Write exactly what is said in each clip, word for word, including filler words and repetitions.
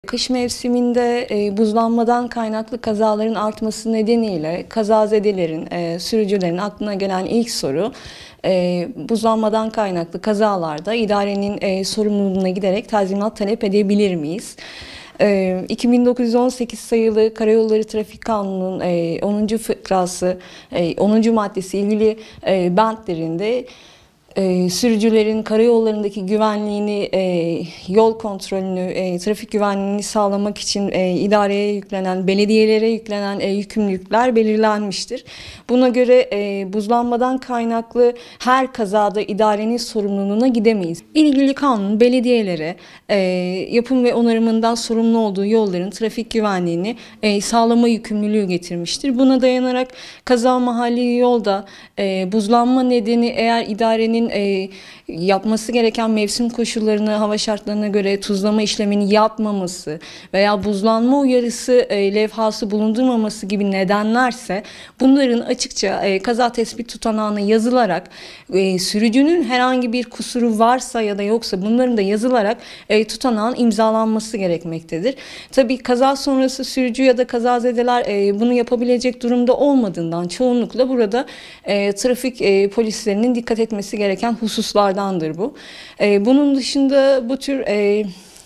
Kış mevsiminde e, buzlanmadan kaynaklı kazaların artması nedeniyle kazazedelerin, e, sürücülerin aklına gelen ilk soru e, buzlanmadan kaynaklı kazalarda idarenin e, sorumluluğuna giderek tazminat talep edebilir miyiz? E, iki bin dokuz yüz on sekiz sayılı Karayolları Trafik Kanunu'nun e, onuncu fıkrası, e, onuncu maddesi ilgili e, bentlerinde E, sürücülerin karayollarındaki güvenliğini, e, yol kontrolünü, e, trafik güvenliğini sağlamak için e, idareye yüklenen, belediyelere yüklenen e, yükümlülükler belirlenmiştir. Buna göre e, buzlanmadan kaynaklı her kazada idarenin sorumluluğuna gidemeyiz. İlgili kanun belediyelere e, yapım ve onarımından sorumlu olduğu yolların trafik güvenliğini e, sağlama yükümlülüğü getirmiştir. Buna dayanarak kaza mahalli yolda e, buzlanma nedeni eğer idarenin E, yapması gereken mevsim koşullarına, hava şartlarına göre tuzlama işlemini yapmaması veya buzlanma uyarısı e, levhası bulundurmaması gibi nedenlerse bunların açıkça e, kaza tespit tutanağına yazılarak e, sürücünün herhangi bir kusuru varsa ya da yoksa bunların da yazılarak e, tutanağın imzalanması gerekmektedir. Tabii kaza sonrası sürücü ya da kazazedeler e, bunu yapabilecek durumda olmadığından çoğunlukla burada e, trafik e, polislerinin dikkat etmesi gereken hususlardandır bu. Ee, bunun dışında bu tür e,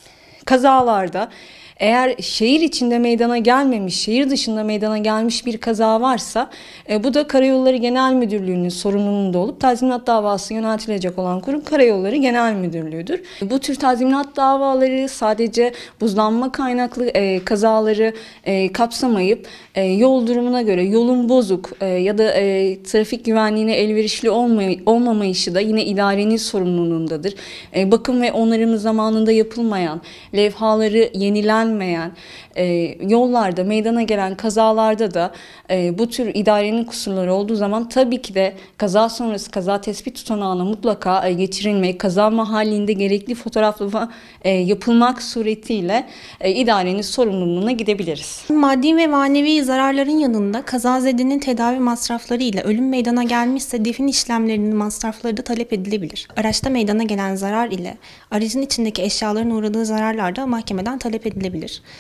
kazalarda eğer şehir içinde meydana gelmemiş, şehir dışında meydana gelmiş bir kaza varsa e, bu da Karayolları Genel Müdürlüğü'nün sorumluluğunda olup tazminat davası yöneltilecek olan kurum Karayolları Genel Müdürlüğü'dür. Bu tür tazminat davaları sadece buzlanma kaynaklı e, kazaları e, kapsamayıp e, yol durumuna göre yolun bozuk e, ya da e, trafik güvenliğine elverişli olmay olmamayışı da yine idarenin sorumluluğundadır. E, bakım ve onarımı zamanında yapılmayan, levhaları yenilen E, yollarda meydana gelen kazalarda da e, bu tür idarenin kusurları olduğu zaman tabii ki de kaza sonrası kaza tespit tutanağına mutlaka e, geçirilmek, kaza mahallinde gerekli fotoğraflama e, yapılmak suretiyle e, idarenin sorumluluğuna gidebiliriz. Maddi ve manevi zararların yanında kazazedenin tedavi masrafları ile ölüm meydana gelmişse defin işlemlerinin masrafları da talep edilebilir. Araçta meydana gelen zarar ile aracın içindeki eşyaların uğradığı zararlar da mahkemeden talep edilebilir.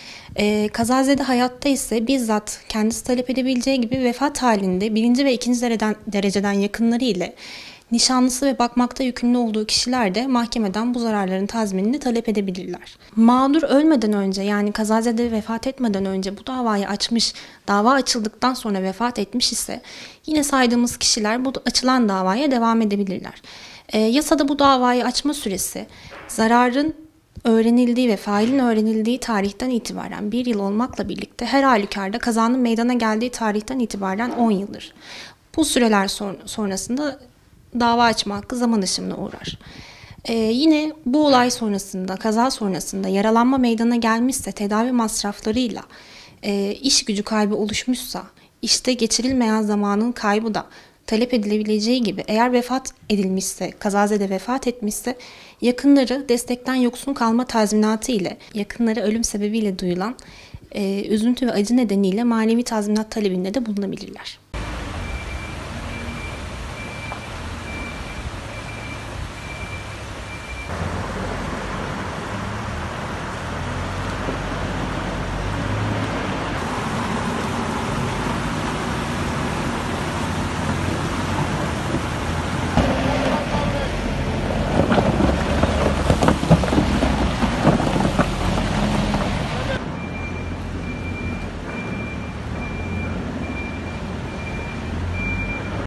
E, kazazede hayatta ise bizzat kendisi talep edebileceği gibi vefat halinde birinci ve ikinci dereceden, dereceden yakınları ile nişanlısı ve bakmakta yükümlü olduğu kişiler de mahkemeden bu zararların tazminini talep edebilirler. Mağdur ölmeden önce yani kazazede vefat etmeden önce bu davayı açmış, dava açıldıktan sonra vefat etmiş ise yine saydığımız kişiler bu açılan davaya devam edebilirler. E, yasada bu davayı açma süresi zararın öğrenildiği ve failin öğrenildiği tarihten itibaren bir yıl olmakla birlikte her halükarda kazanın meydana geldiği tarihten itibaren on yıldır. Bu süreler son, sonrasında dava açma hakkı zaman aşımına uğrar. Ee, yine bu olay sonrasında, kaza sonrasında yaralanma meydana gelmişse tedavi masraflarıyla e, iş gücü kaybı oluşmuşsa işte geçirilmeyen zamanın kaybı da talep edilebileceği gibi eğer vefat edilmişse, kazazede vefat etmişse yakınları destekten yoksun kalma tazminatı ile yakınları ölüm sebebiyle duyulan e, üzüntü ve acı nedeniyle manevi tazminat talebinde de bulunabilirler.